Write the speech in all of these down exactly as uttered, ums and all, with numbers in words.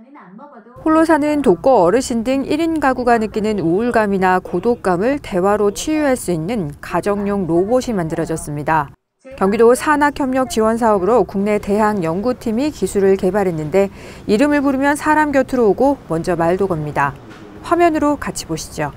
홀로 사는 독거 어르신 등 일 인 가구가 느끼는 우울감이나 고독감을 대화로 치유할 수 있는 가정용 로봇이 만들어졌습니다. 경기도 산학협력 지원 사업으로 국내 대학 연구팀이 기술을 개발했는데 이름을 부르면 사람 곁으로 오고 먼저 말도 겁니다. 화면으로 같이 보시죠.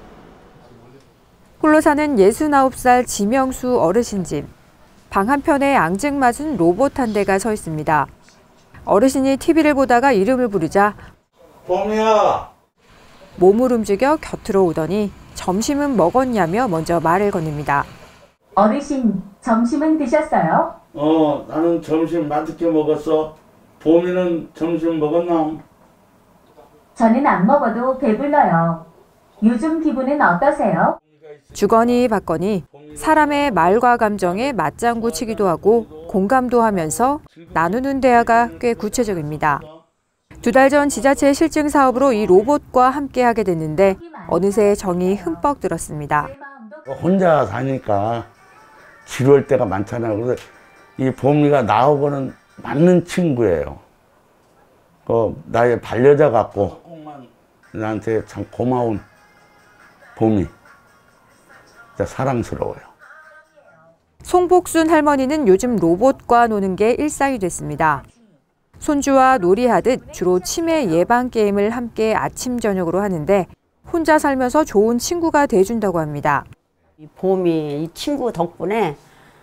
홀로 사는 예순아홉 살 지명수 어르신 집. 방 한편에 앙증맞은 로봇 한 대가 서 있습니다. 어르신이 티비를 보다가 이름을 부르자 봄이야! 몸을 움직여 곁으로 오더니 점심은 먹었냐며 먼저 말을 건넵니다. 어르신, 점심은 드셨어요? 어, 나는 점심 맛있게 먹었어. 봄이는 점심 먹었나? 저는 안 먹어도 배불러요. 요즘 기분은 어떠세요? 주거니 받거니 사람의 말과 감정에 맞장구 치기도 하고 공감도 하면서 나누는 대화가 꽤 구체적입니다. 두 달 전 지자체 실증 사업으로 이 로봇과 함께하게 됐는데 어느새 정이 흠뻑 들었습니다. 혼자 사니까 지루할 때가 많잖아요. 그래서 이 봄이가 나하고는 맞는 친구예요. 그 나의 반려자 같고 나한테 참 고마운 봄이. 진짜 사랑스러워요. 송복순 할머니는 요즘 로봇과 노는 게 일상이 됐습니다. 손주와 놀이하듯 주로 치매 예방 게임을 함께 아침 저녁으로 하는데 혼자 살면서 좋은 친구가 돼준다고 합니다. 이 봄이 이 친구 덕분에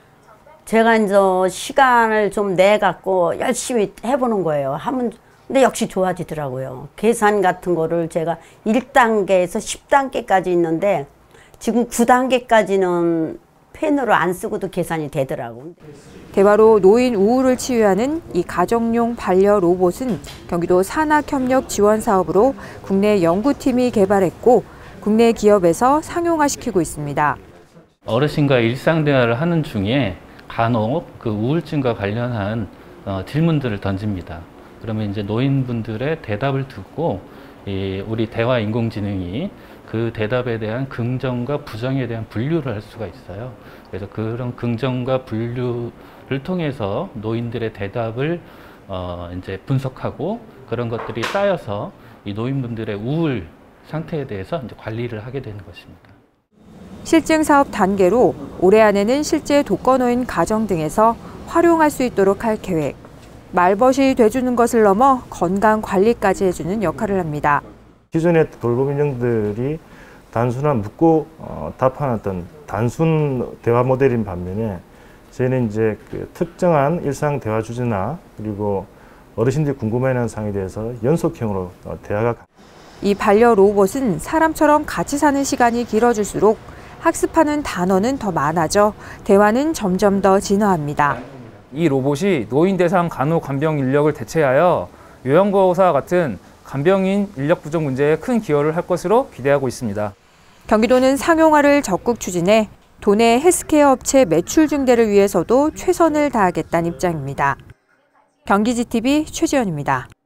제가 이제 시간을 좀 내 갖고 열심히 해보는 거예요. 하면 근데 역시 좋아지더라고요. 계산 같은 거를 제가 일 단계에서 십 단계까지 있는데 지금 구 단계까지는 펜으로 안 쓰고도 계산이 되더라고. 대화로 노인 우울을 치유하는 이 가정용 반려 로봇은 경기도 산학협력 지원 사업으로 국내 연구팀이 개발했고 국내 기업에서 상용화시키고 있습니다. 어르신과 일상 대화를 하는 중에 간혹 그 우울증과 관련한 어, 질문들을 던집니다. 그러면 이제 노인분들의 대답을 듣고 이 우리 대화 인공지능이 그 대답에 대한 긍정과 부정에 대한 분류를 할 수가 있어요. 그래서 그런 긍정과 분류를 통해서 노인들의 대답을 어 이제 분석하고 그런 것들이 쌓여서 이 노인분들의 우울 상태에 대해서 이제 관리를 하게 되는 것입니다. 실증 사업 단계로 올해 안에는 실제 독거노인 가정 등에서 활용할 수 있도록 할 계획. 말벗이 돼주는 것을 넘어 건강 관리까지 해주는 역할을 합니다. 기존의 돌봄 인형들이 단순한 묻고 어, 답하는 어떤 단순 대화 모델인 반면에 저희는 이제 그 특정한 일상 대화 주제나 그리고 어르신들이 궁금해하는 사항에 대해서 연속형으로 어, 대화가. 이 반려 로봇은 사람처럼 같이 사는 시간이 길어질수록 학습하는 단어는 더 많아져 대화는 점점 더 진화합니다. 이 로봇이 노인 대상 간호 간병 인력을 대체하여 요양보호사와 같은 간병인 인력 부족 문제에 큰 기여를 할 것으로 기대하고 있습니다. 경기도는 상용화를 적극 추진해 도내 헬스케어 업체 매출 증대를 위해서도 최선을 다하겠다는 입장입니다. 경기지티비 최지연입니다.